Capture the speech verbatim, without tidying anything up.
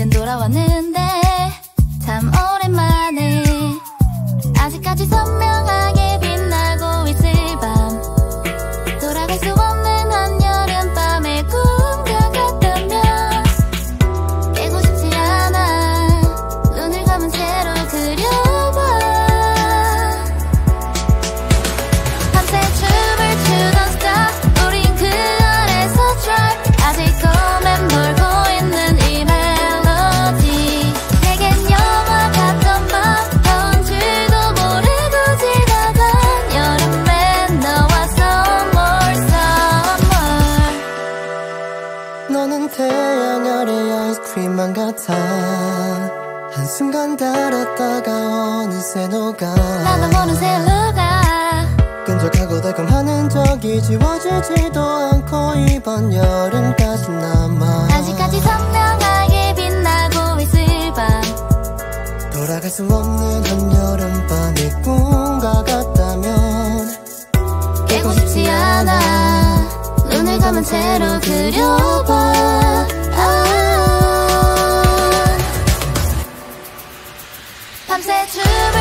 이젠 돌아왔는데 참 오랜만에 아직까지 선명하게 빛나고 있을 밤 돌아갈 수 없는 한여름밤의 꿈과 같다면 깨고 싶지 않아 눈을 감은 채로 그려봐 밤새 춤을 추던 star 우린 그 아래서 drive 아직 꿈에 몰고 있는 이 멜로디 내겐 영화 같던 밤 더운 줄도 모르고 지나간 여름에 너와 summer summer 너는 태양 아래 아이스크림만 같아 한순간 달았다가 어느새 녹아 나도 모른 새 루가 끈적하고 달콤한 적이 지워지지도 않고 이번 여름까지 남아 아직까지 선명하게 빛나고 있을 밤 돌아갈 수 없는 한여름밤의 꿈과 같다면 깨고 싶지 않아 눈을 감은 채로 그려봐 아 밤새 춤